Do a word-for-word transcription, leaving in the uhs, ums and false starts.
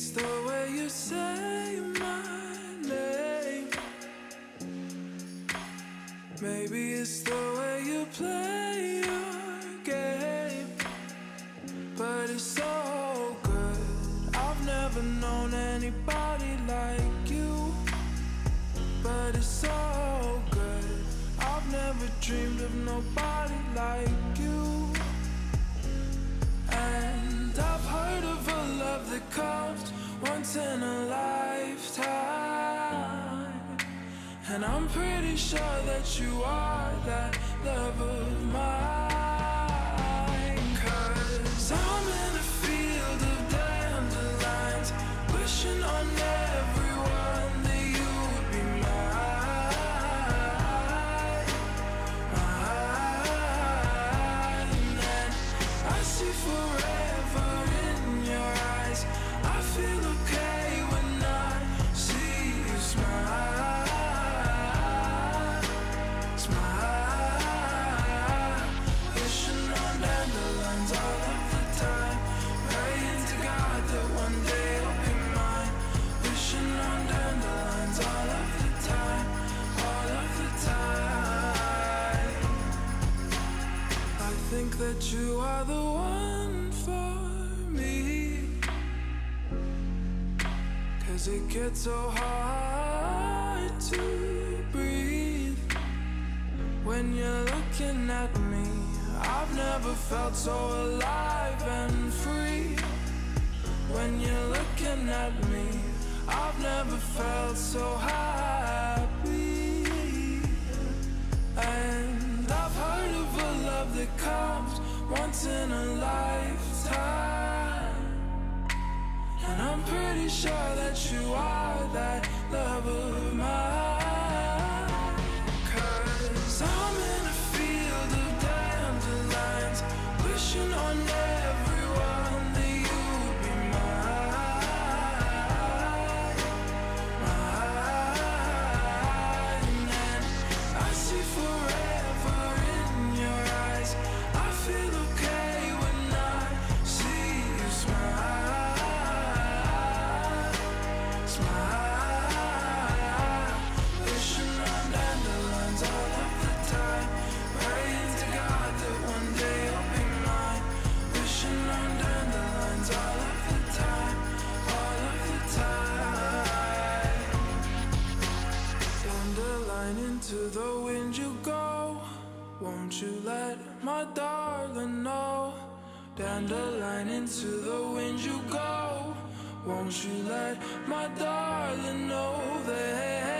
it's the way you say my name. Maybe it's the way you play your game. But it's so good. I've never known anybody like you. But it's so good. I've never dreamed of nobody like you. And I've heard of a love that comes once in a lifetime. And I'm pretty sure that you are that love of mine. 'Cause I'm in a field of dandelions, wishing on everyone that you would be mine, mine. And I see forever in your eyes. I feel okay when I see you smile, smile. Wishing on dandelions all of the time, praying to God that one day you'll be mine. Wishing on dandelions all of the time, all of the time. I think that you are the one for me, 'cause it gets so hard to breathe when you're looking at me. I've never felt so alive and free. When you're looking at me, I've never felt so happy. And I've heard of a love that comes once in a lifetime. And I'm pretty sure that you are that love of mine. 'Cause I'm in a field of dandelions, wishing on everyone that you would be mine, mine. And I see forever in your eyes. I feel okay when I see you smile, smile. Wishing on dandelions all of the time, praying to God that one day you'll be mine. Wishing on dandelions all of the time, all of the time. Dandelion, into the wind you go. Won't you let my darling know? Dandelion, into the wind you go. Won't you let my darling know that